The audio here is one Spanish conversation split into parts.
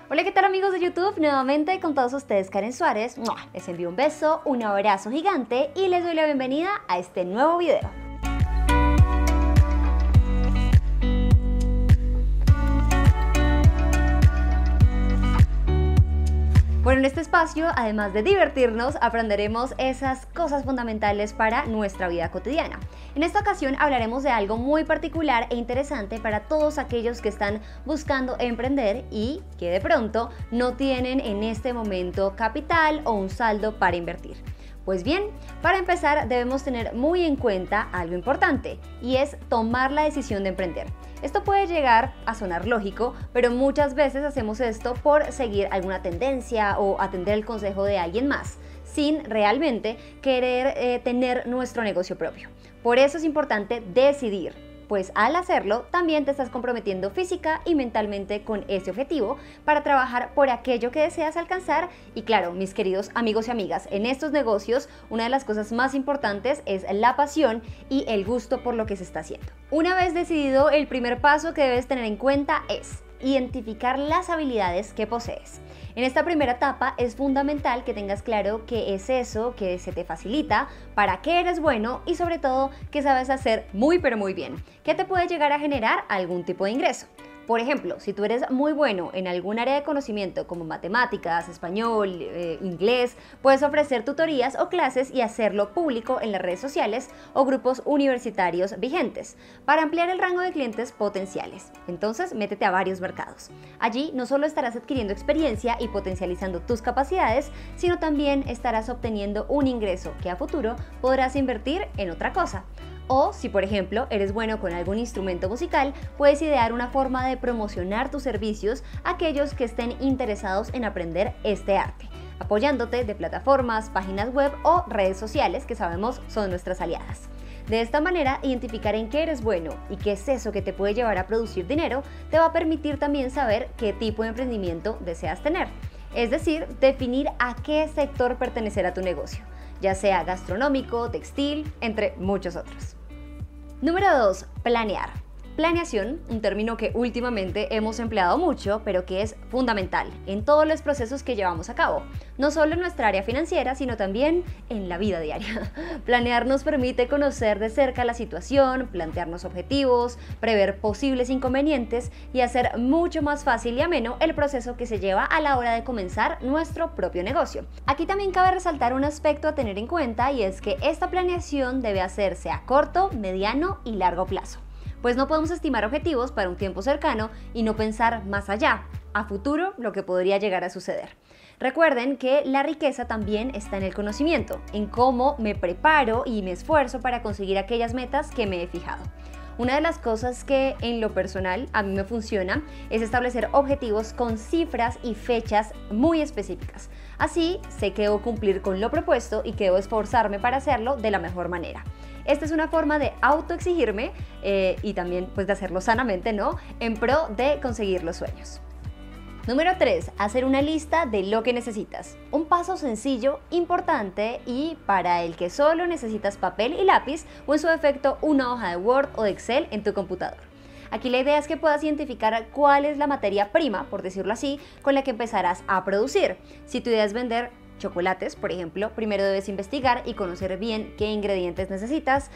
Hola, ¿qué tal amigos de YouTube? Nuevamente con todos ustedes Karen Suárez. Les envío un beso, un abrazo gigante y les doy la bienvenida a este nuevo video. Bueno, en este espacio, además de divertirnos, aprenderemos esas cosas fundamentales para nuestra vida cotidiana. En esta ocasión hablaremos de algo muy particular e interesante para todos aquellos que están buscando emprender y que de pronto no tienen en este momento capital o un saldo para invertir. Pues bien, para empezar debemos tener muy en cuenta algo importante y es tomar la decisión de emprender. Esto puede llegar a sonar lógico, pero muchas veces hacemos esto por seguir alguna tendencia o atender el consejo de alguien más, sin realmente querer tener nuestro negocio propio. Por eso es importante decidir, pues al hacerlo también te estás comprometiendo física y mentalmente con ese objetivo para trabajar por aquello que deseas alcanzar. Y claro, mis queridos amigos y amigas, en estos negocios una de las cosas más importantes es la pasión y el gusto por lo que se está haciendo. Una vez decidido, el primer paso que debes tener en cuenta es identificar las habilidades que posees. En esta primera etapa es fundamental que tengas claro qué es eso que se te facilita, para qué eres bueno y sobre todo qué sabes hacer muy pero muy bien, que te puede llegar a generar algún tipo de ingreso. Por ejemplo, si tú eres muy bueno en algún área de conocimiento como matemáticas, español, inglés, puedes ofrecer tutorías o clases y hacerlo público en las redes sociales o grupos universitarios vigentes para ampliar el rango de clientes potenciales. Entonces, métete a varios mercados. Allí no solo estarás adquiriendo experiencia y potencializando tus capacidades, sino también estarás obteniendo un ingreso que a futuro podrás invertir en otra cosa. O si por ejemplo eres bueno con algún instrumento musical, puedes idear una forma de promocionar tus servicios a aquellos que estén interesados en aprender este arte, apoyándote de plataformas, páginas web o redes sociales que sabemos son nuestras aliadas. De esta manera, identificar en qué eres bueno y qué es eso que te puede llevar a producir dinero te va a permitir también saber qué tipo de emprendimiento deseas tener. Es decir, definir a qué sector pertenecerá tu negocio, ya sea gastronómico, textil, entre muchos otros. Número 2. Planear. Planeación, un término que últimamente hemos empleado mucho, pero que es fundamental en todos los procesos que llevamos a cabo, no solo en nuestra área financiera, sino también en la vida diaria. Planear nos permite conocer de cerca la situación, plantearnos objetivos, prever posibles inconvenientes y hacer mucho más fácil y ameno el proceso que se lleva a la hora de comenzar nuestro propio negocio. Aquí también cabe resaltar un aspecto a tener en cuenta y es que esta planeación debe hacerse a corto, mediano y largo plazo. Pues no podemos estimar objetivos para un tiempo cercano y no pensar más allá, a futuro, lo que podría llegar a suceder. Recuerden que la riqueza también está en el conocimiento, en cómo me preparo y me esfuerzo para conseguir aquellas metas que me he fijado. Una de las cosas que en lo personal a mí me funciona es establecer objetivos con cifras y fechas muy específicas. Así sé que debo cumplir con lo propuesto y que debo esforzarme para hacerlo de la mejor manera. Esta es una forma de autoexigirme y también pues de hacerlo sanamente, ¿no? En pro de conseguir los sueños. Número 3. Hacer una lista de lo que necesitas. Un paso sencillo, importante y para el que solo necesitas papel y lápiz o en su defecto una hoja de Word o de Excel en tu computador. Aquí la idea es que puedas identificar cuál es la materia prima, por decirlo así, con la que empezarás a producir. Si tu idea es vender chocolates, por ejemplo, primero debes investigar y conocer bien qué ingredientes necesitas,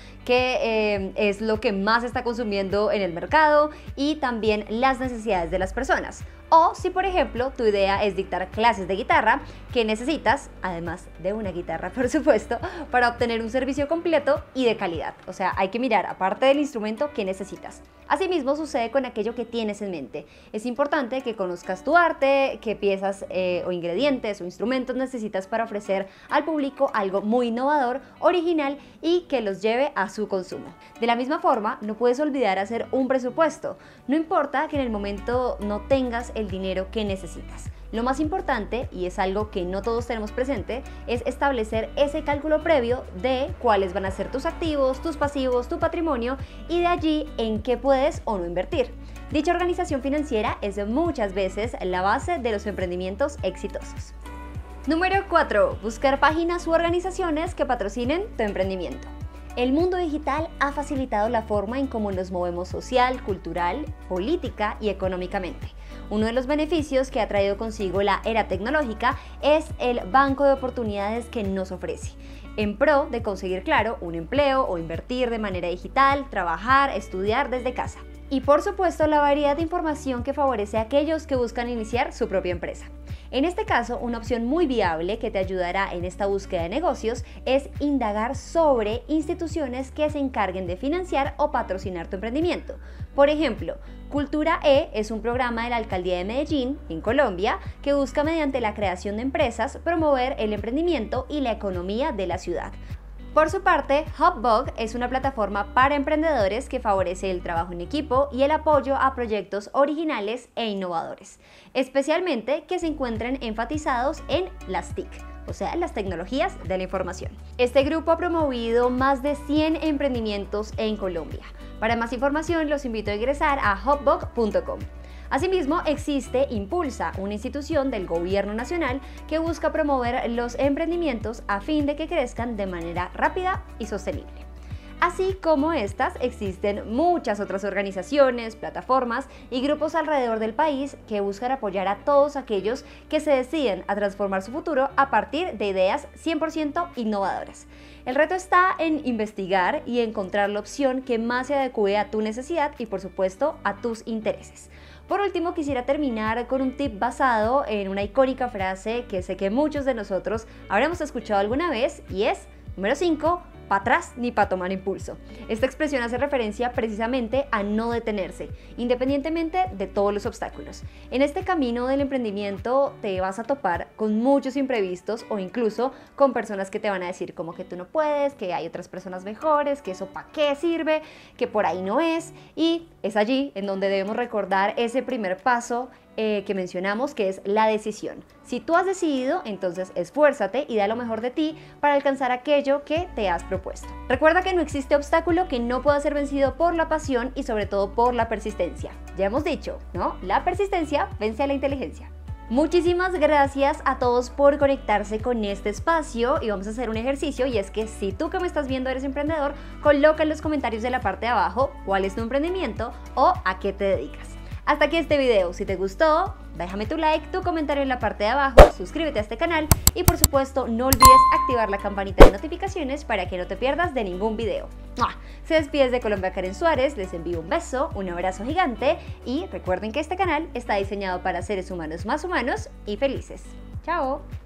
qué es lo que más está consumiendo en el mercado y también las necesidades de las personas. O si por ejemplo tu idea es dictar clases de guitarra, ¿qué necesitas? Además de una guitarra, por supuesto, para obtener un servicio completo y de calidad. O sea, hay que mirar, aparte del instrumento, qué necesitas. Asimismo sucede con aquello que tienes en mente. Es importante que conozcas tu arte, qué piezas o ingredientes o instrumentos necesitas para ofrecer al público algo muy innovador, original y que los lleve a su consumo. De la misma forma, no puedes olvidar hacer un presupuesto. No importa que en el momento no tengas el dinero que necesitas. Lo más importante, y es algo que no todos tenemos presente, es establecer ese cálculo previo de cuáles van a ser tus activos, tus pasivos, tu patrimonio y de allí en qué puedes o no invertir. Dicha organización financiera es muchas veces la base de los emprendimientos exitosos. Número 4. Buscar páginas u organizaciones que patrocinen tu emprendimiento. El mundo digital ha facilitado la forma en cómo nos movemos social, cultural, política y económicamente. Uno de los beneficios que ha traído consigo la era tecnológica es el banco de oportunidades que nos ofrece, en pro de conseguir, claro, un empleo o invertir de manera digital, trabajar, estudiar desde casa. Y por supuesto, la variedad de información que favorece a aquellos que buscan iniciar su propia empresa. En este caso, una opción muy viable que te ayudará en esta búsqueda de negocios es indagar sobre instituciones que se encarguen de financiar o patrocinar tu emprendimiento. Por ejemplo, Cultura E es un programa de la Alcaldía de Medellín, en Colombia, que busca mediante la creación de empresas promover el emprendimiento y la economía de la ciudad. Por su parte, Hubbug es una plataforma para emprendedores que favorece el trabajo en equipo y el apoyo a proyectos originales e innovadores, especialmente que se encuentren enfatizados en las TIC, o sea, las tecnologías de la información. Este grupo ha promovido más de 100 emprendimientos en Colombia. Para más información, los invito a ingresar a hubbug.com. Asimismo, existe Impulsa, una institución del Gobierno Nacional que busca promover los emprendimientos a fin de que crezcan de manera rápida y sostenible. Así como estas, existen muchas otras organizaciones, plataformas y grupos alrededor del país que buscan apoyar a todos aquellos que se deciden a transformar su futuro a partir de ideas 100% innovadoras. El reto está en investigar y encontrar la opción que más se adecue a tu necesidad y, por supuesto, a tus intereses. Por último, quisiera terminar con un tip basado en una icónica frase que sé que muchos de nosotros habremos escuchado alguna vez y es, número 5, para atrás ni para tomar impulso. Esta expresión hace referencia precisamente a no detenerse, independientemente de todos los obstáculos. En este camino del emprendimiento te vas a topar con muchos imprevistos o incluso con personas que te van a decir como que tú no puedes, que hay otras personas mejores, que eso para qué sirve, que por ahí no es, y es allí en donde debemos recordar ese primer paso que mencionamos, que es la decisión. Si tú has decidido, entonces esfuérzate y da lo mejor de ti para alcanzar aquello que te has propuesto. Recuerda que no existe obstáculo que no pueda ser vencido por la pasión y sobre todo por la persistencia. Ya hemos dicho, ¿no? La persistencia vence a la inteligencia. Muchísimas gracias a todos por conectarse con este espacio y vamos a hacer un ejercicio, y es que si tú que me estás viendo eres emprendedor, coloca en los comentarios de la parte de abajo cuál es tu emprendimiento o a qué te dedicas. Hasta aquí este video. Si te gustó, déjame tu like, tu comentario en la parte de abajo, suscríbete a este canal y por supuesto no olvides activar la campanita de notificaciones para que no te pierdas de ningún video. ¡Mua! Se despide de Colombia Karen Suárez, les envío un beso, un abrazo gigante y recuerden que este canal está diseñado para seres humanos más humanos y felices. ¡Chao!